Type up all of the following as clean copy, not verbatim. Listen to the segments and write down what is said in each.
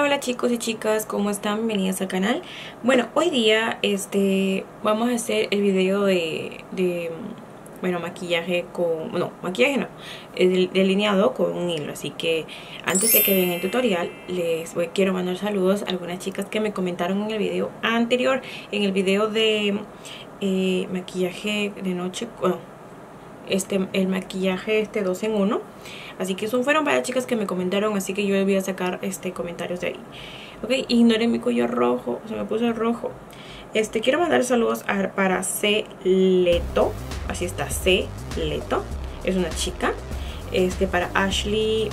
Hola chicos y chicas, ¿cómo están? Bienvenidos al canal. Bueno, hoy día vamos a hacer el video bueno, maquillaje con... No, maquillaje no, delineado con un hilo. Así que antes de que vean el tutorial, quiero mandar saludos a algunas chicas que me comentaron en el video anterior. En el video de maquillaje de noche... Bueno, el maquillaje 2 en 1. Así que fueron varias chicas que me comentaron, así que yo voy a sacar comentarios de ahí. Ok, ignoren mi cuello rojo, se me puso rojo. Quiero mandar saludos para C Leto, así está, C Leto, es una chica. Para Ashley,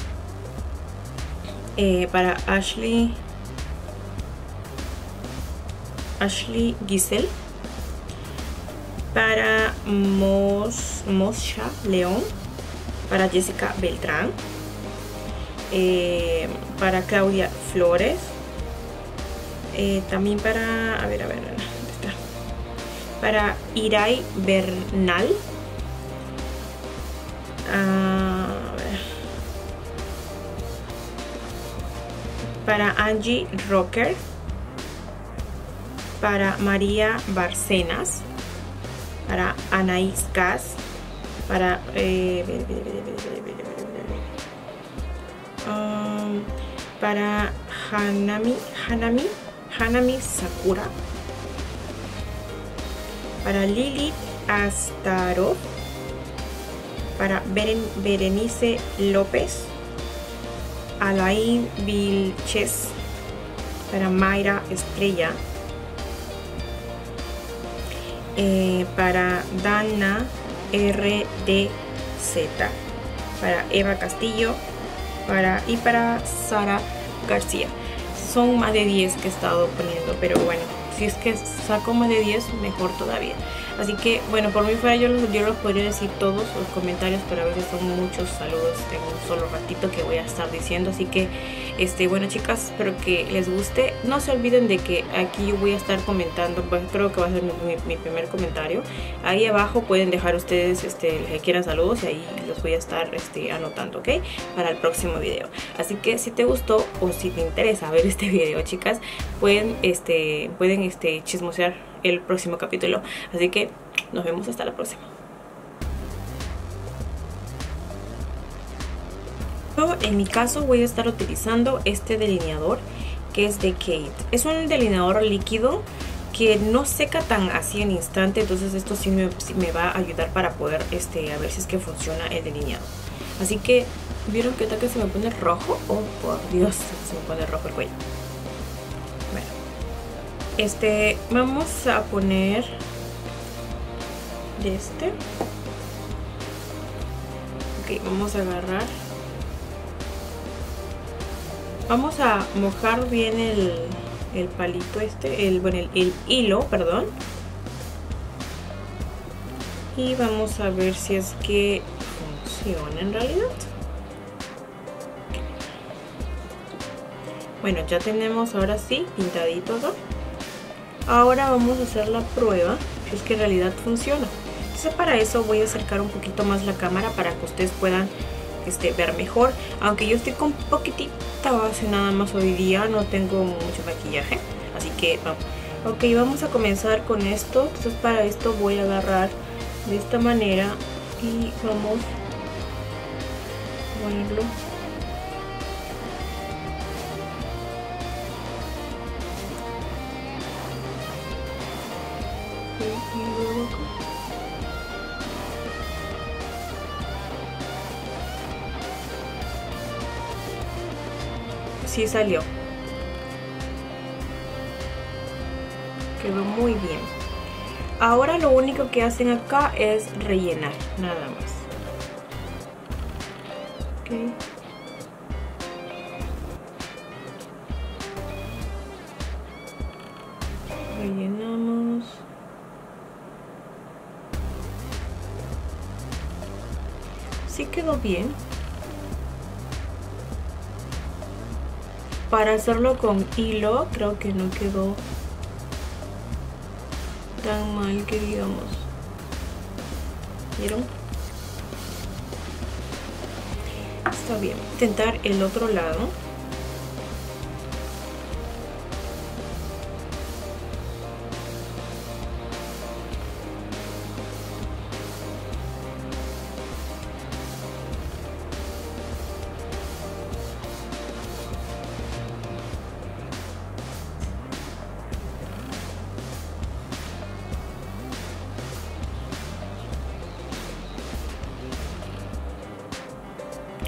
Ashley Giselle, para Mosha León, para Jessica Beltrán, para Claudia Flores, también para, a ver, ¿dónde está? Para Irai Bernal, para Angie Rocker, para María Barcenas, para Anaís Gas, para para Hanami Sakura, para Lili Astarov, para Berenice López, Alain Vilches, para Mayra Estrella, para Dana RDZ, para Eva Castillo, y para Sara García. Son más de 10 que he estado poniendo, pero bueno, si es que saco más de 10, mejor todavía. Así que bueno, por mí fuera yo los podría decir todos los comentarios, pero a veces son muchos saludos en un solo ratito que voy a estar diciendo. Así que bueno chicas, espero que les guste. No se olviden de que aquí yo voy a estar comentando, pues creo que va a ser mi primer comentario. Ahí abajo pueden dejar ustedes que quieran saludos y ahí los voy a estar anotando, ¿ok? Para el próximo video. Así que si te gustó o si te interesa ver este video, chicas, pueden chismosear el próximo capítulo. Así que nos vemos hasta la próxima. En mi caso voy a estar utilizando este delineador que es de Kate. Es un delineador líquido que no seca tan así en instante, entonces esto sí me va a ayudar para poder a ver si es que funciona el delineado. Así que, ¿vieron que se me pone rojo? Oh, por Dios, se me pone rojo el cuello. Bueno, vamos a poner de ok, vamos a agarrar, vamos a mojar bien el palito el hilo, perdón, y vamos a ver si es que funciona en realidad. Bueno, ya tenemos ahora sí pintadito, ¿no? Ahora vamos a hacer la prueba si es que en realidad funciona. Entonces para eso voy a acercar un poquito más la cámara para que ustedes puedan ver mejor. Aunque yo estoy con poquitita base nada más hoy día, no tengo mucho maquillaje. Así que vamos. Ok, vamos a comenzar con esto. Entonces para esto voy a agarrar de esta manera y vamos a ponerlo. Sí salió, quedó muy bien. Ahora lo único que hacen acá es rellenar, nada más. Okay. Rellenamos. Sí quedó bien. Para hacerlo con hilo, creo que no quedó tan mal que digamos. ¿Vieron? Está bien. Intentar el otro lado.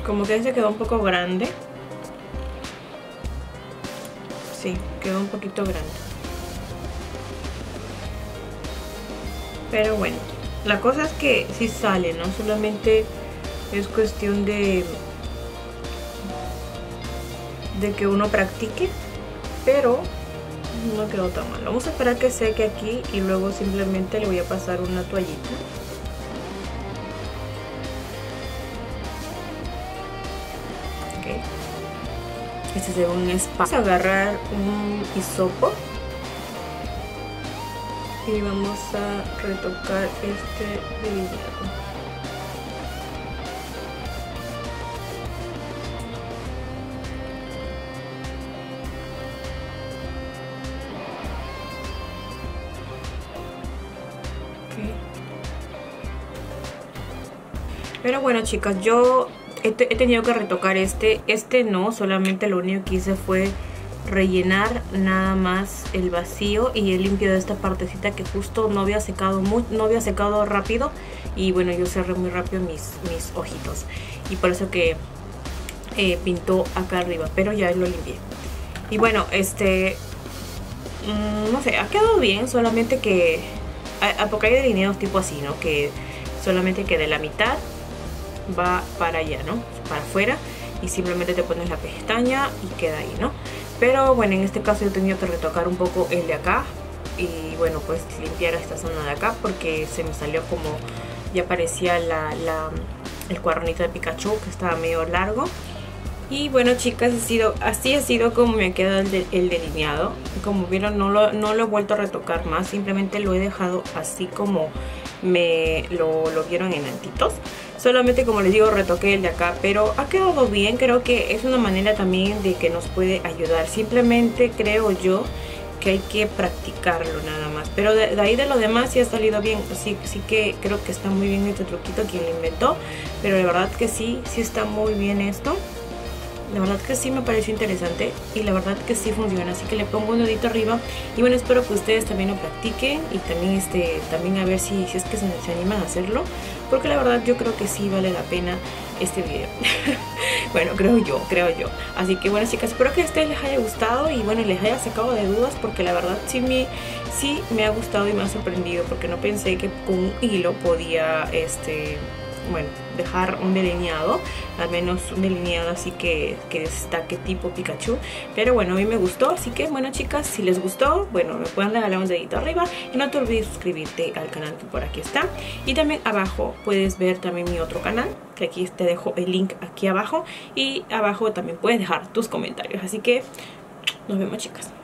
Como que se quedó un poco grande. Sí, quedó un poquito grande. Pero bueno, la cosa es que sí sale, ¿no? Solamente es cuestión de que uno practique, pero no quedó tan mal. Vamos a esperar que seque aquí y luego simplemente le voy a pasar una toallita. Okay. Este es de un spa. Vamos a agarrar un hisopo y vamos a retocar este delineado. Pero bueno, chicas, yo he tenido que retocar este no, solamente lo único que hice fue rellenar nada más el vacío y he limpiado esta partecita que justo no había secado rápido, y bueno, yo cerré muy rápido mis ojitos y por eso que pintó acá arriba, pero ya lo limpié. Y bueno, no sé, ha quedado bien, solamente que porque hay delineados tipo así, ¿no? Que solamente que de la mitad va para allá, ¿no? Para afuera, y simplemente te pones la pestaña y queda ahí, ¿no? Pero bueno, en este caso yo he tenido que retocar un poco el de acá y bueno, pues limpiar esta zona de acá porque se me salió como ya parecía el cuadernito de Pikachu, que estaba medio largo. Y bueno, chicas, así ha sido como me ha quedado el delineado. Como vieron, no lo he vuelto a retocar más, simplemente lo he dejado así como me lo vieron en antitos. Solamente, como les digo, retoqué el de acá, pero ha quedado bien. Creo que es una manera también de que nos puede ayudar. Simplemente creo yo que hay que practicarlo nada más. Pero de ahí de lo demás sí ha salido bien. Sí que creo que está muy bien este truquito quien lo inventó. Pero la verdad que sí está muy bien esto. La verdad que sí me pareció interesante y la verdad que sí funciona, así que le pongo un dedito arriba. Y bueno, espero que ustedes también lo practiquen y también a ver si es que se animan a hacerlo, porque la verdad yo creo que sí vale la pena este video. Bueno, creo yo. Así que bueno, chicas, espero que a ustedes les haya gustado y bueno, les haya sacado de dudas, porque la verdad sí me ha gustado y me ha sorprendido, porque no pensé que con un hilo podía bueno, dejar un delineado, al menos un delineado así que destaque tipo Pikachu. Pero bueno, a mí me gustó, así que bueno, chicas, si les gustó, bueno, me pueden regalar un dedito arriba y no te olvides suscribirte al canal que por aquí está. Y también abajo puedes ver también mi otro canal, que aquí te dejo el link aquí abajo, y abajo también puedes dejar tus comentarios. Así que nos vemos, chicas.